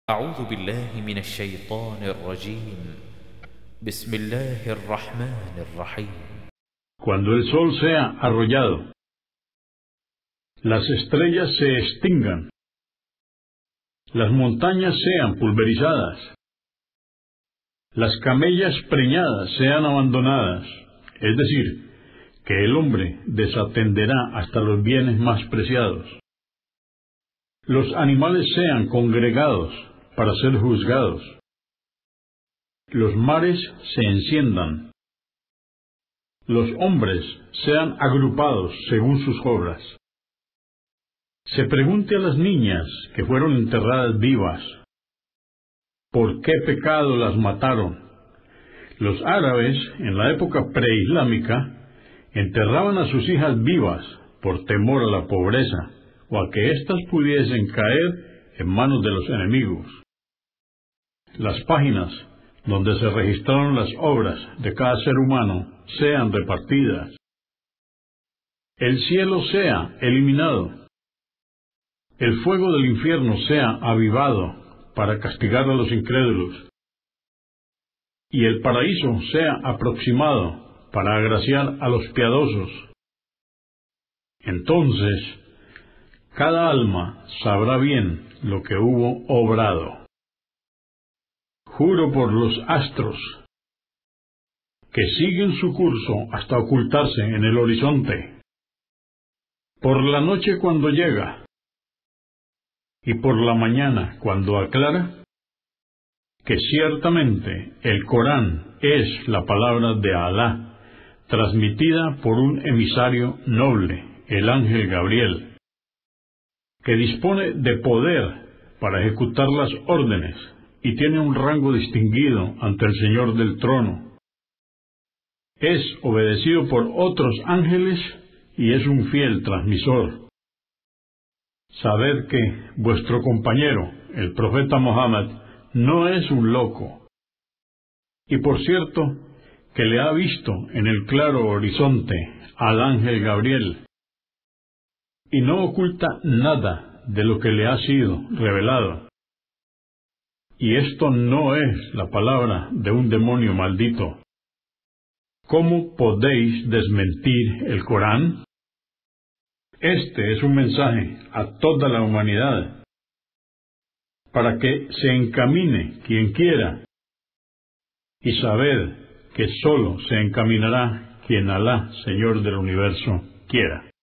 أعوذ بالله من الشيطان الرجيم بسم الله الرحمن الرحيم. Cuando el sol sea arrollado, las estrellas se extingan, las montañas sean pulverizadas, las camellas preñadas sean abandonadas, es decir, que el hombre desatenderá hasta los bienes más preciados, los animales sean congregados para ser juzgados, los mares se enciendan, los hombres sean agrupados según sus obras. Se pregunte a las niñas que fueron enterradas vivas, ¿por qué pecado las mataron? Los árabes, en la época preislámica, enterraban a sus hijas vivas por temor a la pobreza o a que éstas pudiesen caer en manos de los enemigos. Las páginas donde se registraron las obras de cada ser humano sean repartidas. El cielo sea eliminado. El fuego del infierno sea avivado para castigar a los incrédulos. Y el paraíso sea aproximado para agraciar a los piadosos. Entonces, cada alma sabrá bien lo que hubo obrado. Juro por los astros, que siguen su curso hasta ocultarse en el horizonte, por la noche cuando llega, y por la mañana cuando aclara, que ciertamente el Corán es la palabra de Alá, transmitida por un emisario noble, el ángel Gabriel, que dispone de poder para ejecutar las órdenes, y tiene un rango distinguido ante el Señor del trono. Es obedecido por otros ángeles y es un fiel transmisor. Sabed que vuestro compañero, el profeta Mohammed, no es un loco. Y por cierto, que le ha visto en el claro horizonte al ángel Gabriel, y no oculta nada de lo que le ha sido revelado. Y esto no es la palabra de un demonio maldito. ¿Cómo podéis desmentir el Corán? Este es un mensaje a toda la humanidad, para que se encamine quien quiera, y sabed que sólo se encaminará quien Alá, Señor del universo, quiera.